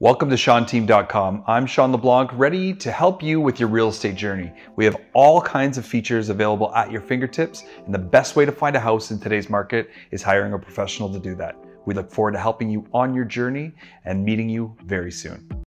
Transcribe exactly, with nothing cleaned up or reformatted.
Welcome to Sean Team dot com. I'm Sean LeBlanc, ready to help you with your real estate journey. We have all kinds of features available at your fingertips, and the best way to find a house in today's market is hiring a professional to do that. We look forward to helping you on your journey and meeting you very soon.